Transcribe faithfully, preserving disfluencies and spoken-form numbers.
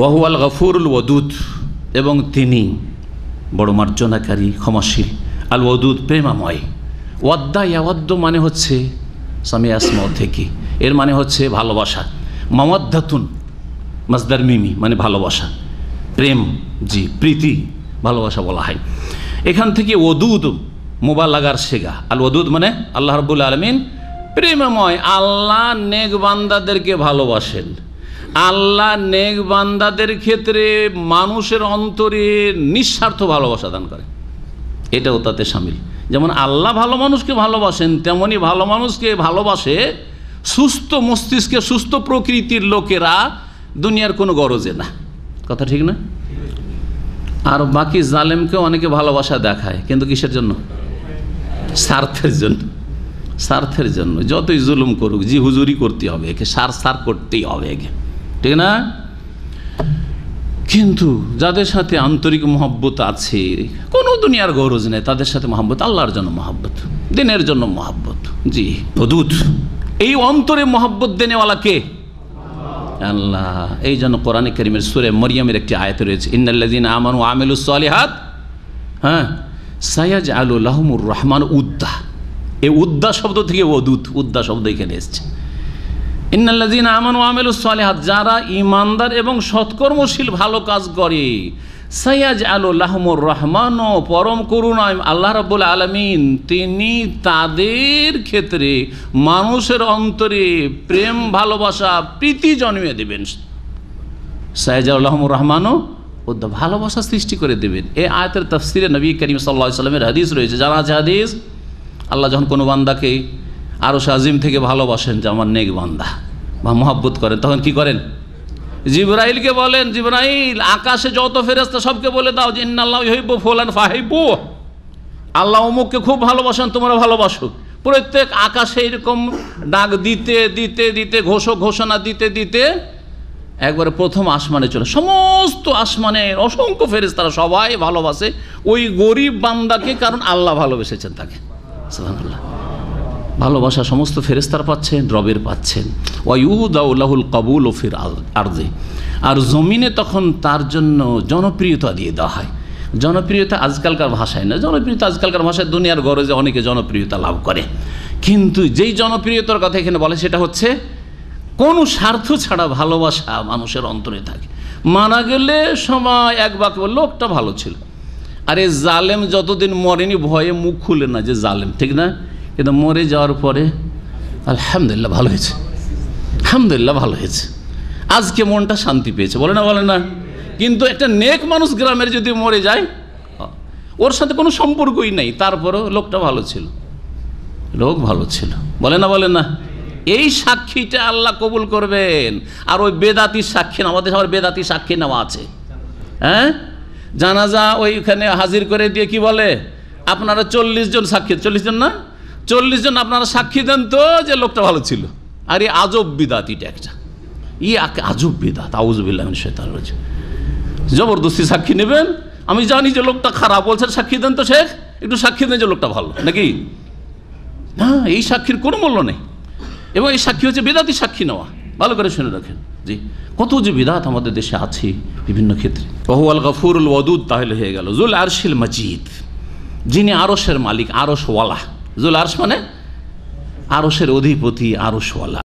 ওয়াহুয়াল গফুরুল ওয়াদুদ, এবং তিনি বড় মার্জনাকারী, ক্ষমাশীল। আল ওয়াদুদ, প্রেমাময়। ওয়াদ্দা ইয়াওয়াদ্দ মানে হচ্ছে সামি আসমা থেকে, এর মানে হচ্ছে ভালোবাসা। মাওয়াদ্দাতুন মাসদার মিমি মানে ভালোবাসা, প্রেম, জি প্রীতি, ভালোবাসা বলা হয়। এখান থেকে ওদুদ মুবালাগার শেগা। আল ওদুদ মানে আল্লাহ রাব্বুল আলামিন প্রেমময়। আল্লাহ নেক বান্দাদেরকে ভালোবাসেন। আল্লাহ নেক বান্দাদের ক্ষেত্রে মানুষের অন্তরে নিঃস্বার্থ ভালোবাসা দান করে, এটাও তাতে শামিল। যেমন আল্লাহ ভালো মানুষকে ভালোবাসেন, তেমনি ভালো মানুষকে ভালোবাসে সুস্থ মস্তিষ্কে সুস্থ প্রকৃতির লোকেরা, দুনিয়ার কোনো গরজে না। কথা ঠিক না? আর বাকি জালেমকেও অনেকে ভালোবাসা দেখায়, কিন্তু কিসের জন্য? স্বার্থের জন্য। স্বার্থের জন্য যতই জুলুম করুক, জি হুজুরি করতে হবে, একে সার সার করতেই হবে একে, ঠিক না? কিন্তু যাদের সাথে আন্তরিক মহব্বত আছে, কোনো দুনিয়ার গরজ নেই, তাদের সাথে মহব্বত আল্লাহর জন্য মহব্বত, দিনের জন্য মহব্বত। জি ওদুদ, এই অন্তরে মহব্বত দেনেওয়ালা কে? আল্লাহ। এই জন্য কোরআনে কারীমের সূরা মরিয়মের একটি আয়াত রয়েছে, ইন্নাল্লাযীনা আমানু ওয়া আমিলুস সালিহাত, হ্যাঁ, সায়াজআলু লাহুমুর রহমান উদ্দা। এই উদ্দা শব্দ থেকে ওদুদ, উদ্দা শব্দ এখানে এসেছে। ইন্নাল্লাযীনা আমানু ওয়া আমিলুস সালিহাত, যারা ঈমানদার এবং সৎকর্মশীল ভালো কাজ করে, সায়াজআলু লাহুমুর রহমান, পরম করুণাময় আল্লাহ রাব্বুল আলামিন তিনি তাদের ক্ষেত্রে মানুষের অন্তরে প্রেম, ভালোবাসা, প্রীতি জন্মিয়ে দেবেন। সায়াজআলু লাহুমুর রহমান, উদ্দা, ভালোবাসা সৃষ্টি করে দেবেন। এই আয়াতের তাফসিরে নবী করিম সাল্লাল্লাহু আলাইহি ওয়াসাল্লামের হাদিস রয়েছে, জানা আছে হাদিস। আল্লাহ যখন কোনো বান্দাকে আরশ আজিম থেকে ভালোবাসেন, যে আমার নেক বান্দা, বা মহব্বত করেন, তখন কি করেন? জিবরাইলকে বলেন, জিবরাইল আকাশে যত ফেরেশতা সবকে বলে দাও যে ইন্নাল্লাহু ইউহিব্বু ফুলান ফাহিব্বু, আল্লাহ অমুককে খুব ভালোবাসেন, তোমরা ভালোবাসো। প্রত্যেক আকাশে এরকম ডাক দিতে দিতে দিতে ঘোষক ঘোষণা দিতে দিতে একবারে প্রথম আসমানে চলে, সমস্ত আসমানের অসংখ্য ফেরেশতারা সবাই ভালোবাসে ওই গরিব বান্দাকে, কারণ আল্লাহ ভালোবেসেছেন তাকে। সুবহানাল্লাহ। ভালোবাসা সমস্ত ফেরেশতারা পাচ্ছেন, রবের পাচ্ছেন। ওয়ায়ুদাউ লাহুল কাবুল ফিল আরদি, আর জমিনে তখন তার জন্য জনপ্রিয়তা দিয়ে দেওয়া হয়। জনপ্রিয়তা আজকালকার ভাষায় না, জনপ্রিয়তা আজকালকার ভাষায় দুনিয়ার গরজে অনেকে জনপ্রিয়তা লাভ করে, কিন্তু যেই জনপ্রিয়তার কথা এখানে বলে সেটা হচ্ছে কোনো স্বার্থ ছাড়া ভালোবাসা মানুষের অন্তরে থাকে। মারা গেলে সময় এক বাক্য বলে লোকটা ভালো ছিল। আরে জালেম যতদিন মরেনি ভয়ে মুখ খুলে না যে জালেম, ঠিক না? কিন্তু মরে যাওয়ার পরে আলহামদুলিল্লাহ ভালো হয়েছে, আলহামদুলিল্লাহ ভালো হয়েছে, আজকে মনটা শান্তি পেয়েছে, বলে না বলে না? কিন্তু একটা নেক মানুষ গ্রামের যদি মরে যায়, ওর সাথে কোনো সম্পর্কই নেই, তারপরেও লোকটা ভালো ছিল, লোক ভালো ছিল, বলে না বলে না? এই সাক্ষীটা আল্লাহ কবুল করবেন। আর ওই বেদাতি সাক্ষী, আমাদের সবার বেদাতি সাক্ষী নেওয়া আছে, হ্যাঁ, জানাজা ওইখানে হাজির করে দিয়ে কি বলে, আপনারা চল্লিশ জন সাক্ষী, চল্লিশ জন না চল্লিশ জন আপনারা সাক্ষী দেন তো যে লোকটা ভালো ছিল। আর এই আজব বিদাত, এটা একটা ই আজব বিদাত, আউযু বিল্লাহি মিনাশ শাইতানির রাজিম। জবরদস্তি সাক্ষী নেবেন, আমি জানি যে লোকটা খারাপ, বলছেন সাক্ষী দেন তো শেখ, একটু সাক্ষী দেন যে লোকটা ভালো, নাকি? না, এই সাক্ষীর কোনো মূল্য নেই। এবং এই সাক্ষী হচ্ছে বিদাতি সাক্ষী নেওয়া, ভালো করে শুনে রাখেন। জি, কত যে বিদাত আমাদের দেশে আছে বিভিন্ন ক্ষেত্রে। ওয়াহুয়াল গফুরুল ওয়াদুদ, তাহলে হয়ে গেল জুল আরশিল মাজিদ, যিনি আরশের মালিক, আরশওয়ালা। জুল আরশ মানে আরশের অধিপতি, আরশওয়ালা।